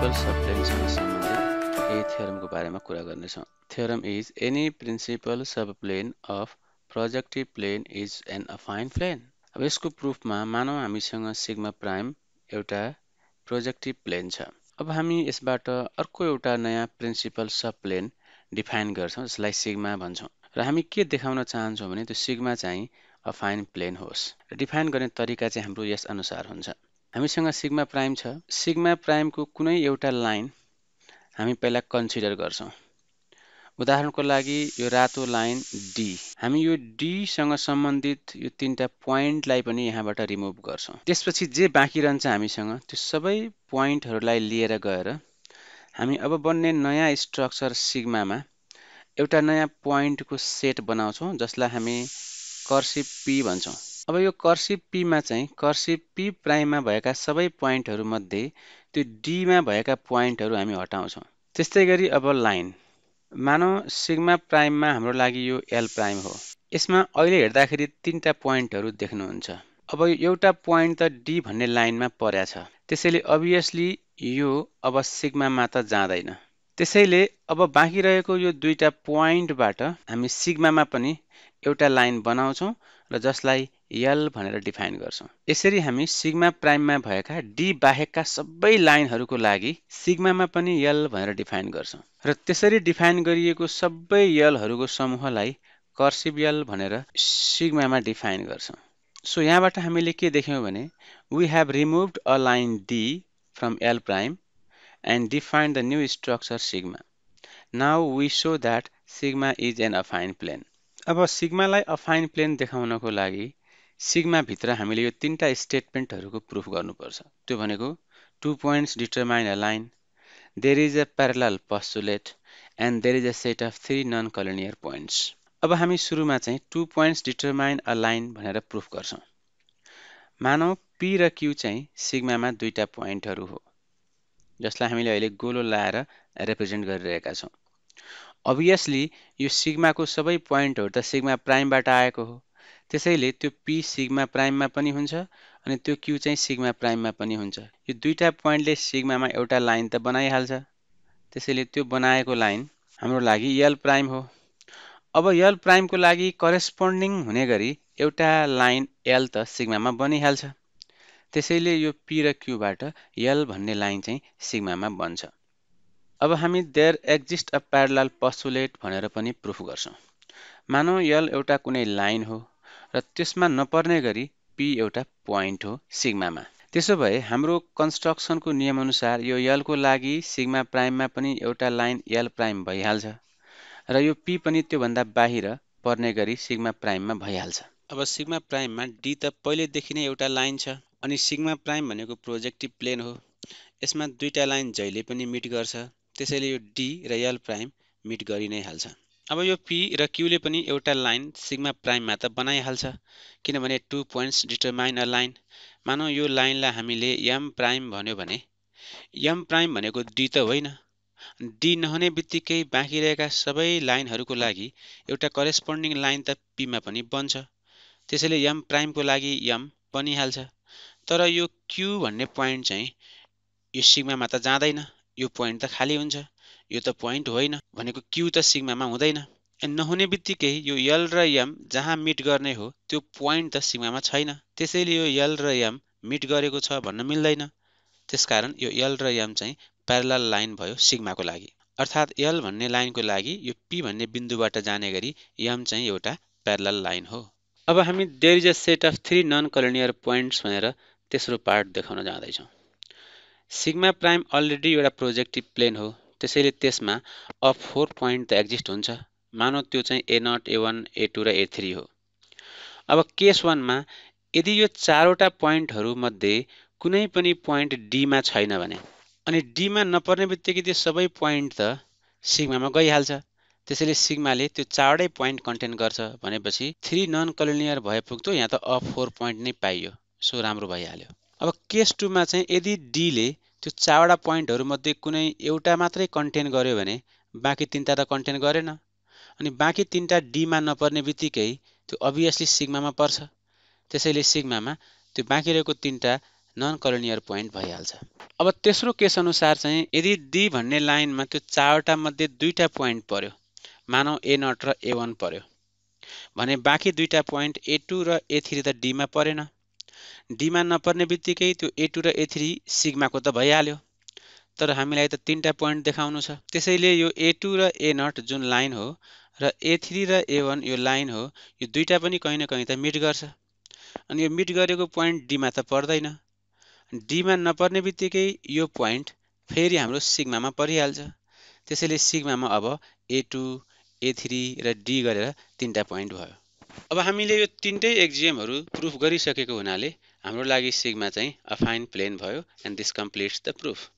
Principal सबप्लेनसँग सम्बन्धित केही थ्योरमको बारेमा कुरा गर्नेछौँ। Theorem is any principal subplane of projective plane is an affine plane. अब यसको प्रुफमा मानौँ हामीसँग सिग्मा प्राइम एउटा प्रोजेक्टिभ प्लेन छ। अब हामी यसबाट अर्को एउटा नयाँ प्रिन्सिपल सबप्लेन डिफाइन गर्छौँ जसलाई सिग्मा भन्छौँ। र हामी के देखाउन चाहन्छौँ भने त्यो सिग्मा चाहिँ अफाइन प्लेन होस्। र डिफाइन गर्ने तरिका चाहिँ हाम्रो यस अनुसार हुन्छ। हामीसँग सिग्मा प्राइम छ। सिग्मा प्राइमको कुनै एउटा लाइन हामी पहिला कन्सिडर गर्छौँ। उदाहरणको लागि यो रातो लाइन डी। हामी यो डी सँग सम्बन्धित यो तीनटा पोइन्टलाई पनि यहाँबाट रिमुभ गर्छौँ। त्यसपछि जे बाँकी रहन्छ हामीसँग त्यो सबै पोइन्टहरूलाई लिएर गएर हामी अब बन्ने नयाँ स्ट्रक्चर सिग्मामा एउटा नयाँ पोइन्टको सेट बनाउँछौँ जसलाई हामी कर्सिभ पी भन्छौँ। अब यो कर्सिभ पी मा चाहिँ कर्सिभ पी प्राइममा भएका सबै पोइन्टहरू मध्ये त्यो डी मा भएका पोइन्टहरू हामी हटाउँछौँ। त्यस्तै गरी अब लाइन मानौ सिग्मा प्राइममा हाम्रो लागि यो एल प्राइम हो। यसमा अहिले हेर्दाखेरि तीनटा पोइन्टहरू देख्नुहुन्छ। अब एउटा पोइन्ट त डी भन्ने लाइनमा पर्या छ। त्यसैले अभियसली यो अब सिग्मामा त जाँदैन। त्यसैले अब बाँकी रहेको यो दुईटा पोइन्टबाट हामी सिग्मामा पनि एउटा लाइन बनाउँछौँ र जसलाई यल भनेर डिफाइन गर्छौँ। यसरी हामी सिग्मा प्राइममा भएका डी बाहेकका सबै लाइनहरूको लागि सिग्मामा पनि यल भनेर डिफाइन गर्छौँ। र त्यसरी डिफाइन गरिएको सबै यलहरूको समूहलाई कर्सिभ यल भनेर सिग्मामा डिफाइन गर्छौँ। सो यहाँबाट हामीले के देख्यौँ भने we have removed a line D from L prime and define the new structure sigma. Now we show that sigma is an affine plane. अब सिग्मालाई अफाइन प्लेन देखाउनको लागि सिग्मा भित्र हामीले यो तीनटा स्टेटमेन्टहरूको प्रुफ गर्नुपर्छ। त्यो भनेको 2 points determine a line, there is a parallel postulate and there is a set of 3 non-collinear points. अब हामी सुरुमा चाहिँ 2 points determine a line भनेर प्रुफ गर्छौँ। मानौ p र q चाहिँ सिग्मामा दुईटा पोइन्टहरू हो जसलाई हामीले अहिले गोलो लाएर रिप्रेजेन्ट गरिरहेका छौँ। अभियसली यो सिग्माको सबै पोइन्टहरू त सिग्मा प्राइमबाट आएको हो। त्यसैले त्यो p सिग्मा प्राइममा पनि हुन्छ अनि त्यो q चाहिँ सिग्मा प्राइममा पनि हुन्छ। यो दुईटा पोइन्टले सिग्मामा एउटा लाइन त बनाइहाल्छ। त्यसैले त्यो बनाएको लाइन हाम्रो लागि यल प्राइम हो। अब यल प्राइमको लागि करेस्पोन्डिङ हुने गरी एउटा लाइन यल त सिग्मामा बनिहाल्छ। त्यसैले यो p र q बाट यल भन्ने लाइन चाहिँ सिग्मामा बन्छ। अब हामी there exist a parallel postulate भनेर पनि प्रुफ गर्छौँ। मानौ यल एउटा कुनै लाइन हो र त्यसमा नपर्ने गरी p एउटा पोइन्ट हो सिग्मामा। त्यसो भए हाम्रो कन्स्ट्रक्सनको नियमअनुसार यो यलको लागि सिग्मा प्राइममा पनि एउटा लाइन यल प्राइम भइहाल्छ र यो p पनि त्योभन्दा बाहिर पर्ने गरी सिग्मा प्राइममा भइहाल्छ। अब सिग्मा प्राइममा d त पहिलेदेखि नै एउटा लाइन छ अनि सिग्मा प्राइम भनेको प्रोजेक्टिभ प्लेन हो। यसमा दुईटा लाइन जहिले पनि मिट गर्छ। त्यसैले यो डी र यल प्राइम मिट गरि नै हाल्छ। अब यो p र q ले पनि एउटा लाइन सिग्मा प्राइममा त बनाइहाल्छ किनभने 2 points determine a line। मानौ यो लाइनलाई हामीले m प्राइम भन्यो भने m प्राइम भनेको d त होइन। d नहुने बित्तिकै बाँकी रहेका सबै लाइनहरूको लागि एउटा करेस्पोन्डिङ लाइन त p मा पनि बन्छ। त्यसैले m प्राइमको लागि m बनिहाल्छ। तर यो q भन्ने पोइन्ट चाहिँ यो सिग्मामा त जाँदैन। यो पोइन्ट त खाली हुन्छ। यो त पोइन्ट होइन भनेको q त सिग्मामा हुँदैन। नहुने बित्तिकै यो यल र m जहाँ मिट गर्ने हो त्यो पोइन्ट त सिग्मामा छैन। त्यसैले यो यल र m मिट गरेको छ भन्न मिल्दैन। त्यसकारण यो यल र m चाहिँ प्यारलल लाइन भयो सिग्माको लागि। अर्थात् यल भन्ने लाइनको लागि यो p भन्ने बिन्दुबाट जाने गरी m चाहिँ एउटा प्यारलल लाइन हो। अब हामी there is a set of 3 non collinear points भनेर तेस्रो पार्ट देखाउन जाँदैछौँ। सिग्मा प्राइम अलरेडी एउटा प्रोजेक्टिभ प्लेन हो। त्यसैले त्यसमा अब 4 पोइन्ट त एक्जिस्ट हुन्छ। मानौ त्यो चाहिँ a0, a1, a2 र a3 हो। अब केस 1 मा यदि यो चारवटा पोइन्टहरू मध्ये कुनै पनि पोइन्ट d मा छैन भने अनि d मा नपर्ने बित्तिकै त्यो सबै पोइन्ट त सिग्मामा गइहाल्छ। त्यसैले सिग्माले त्यो चारवटै पोइन्ट कन्टेन गर्छ भनेपछि 3 नन कलिनियर भए पुग्दो यहाँ त अब 4 पोइन्ट नै पाइयो। सो राम्रो भइहाल्यो। अब केस 2 मा चाहिँ यदि d ले त्यो चारवटा पोइन्टहरू मध्ये कुनै एउटा मात्रै कन्टेन गर्यो भने बाँकी तीनटा त कन्टेन गरेन अनि बाँकी तीनटा d मा नपर्ने बित्तिकै त्यो अभियसली सिग्मामा पर्छ। त्यसैले सिग्मामा त्यो बाँकी रहेको तीनटा नन कलिनियर पोइन्ट भइहाल्छ। अब तेस्रो केस अनुसार चाहिँ यदि डी भन्ने लाइनमा त्यो 4वटा मध्ये 2टा पोइन्ट पर्यो, मानौ A0 र A1 पर्यो भने बाँकी 2टा पोइन्ट A2 र A3 त डीमा परेन। डीमा नपर्ने बित्तिकै त्यो A2 र A3 सिग्माको त भइहाल्यो, तर हामीलाई त 3टा पोइन्ट देखाउनु छ। त्यसैले यो A2 र A0 जुन लाइन हो र A3 र A1 यो लाइन हो, यो दुईटा पनि कहीँ न कहीँ त मिट गर्छ। अनि यो मिट गरेको पोइन्ट डीमा त पर्दैन। डीमा नपर्ने बित्तिकै यो पोइन्ट फेरि हाम्रो सिग्मामा परिहाल्छ। त्यसैले सिग्मामा अब A2, A3 र D गरेर 3टा पोइन्ट भयो। अब हामीले यो 3टै एक्जियमहरू प्रुफ गरिसकेको हुनाले हाम्रो लागि सिग्मा चाहिँ अफाइन प्लेन भयो and this completes the proof.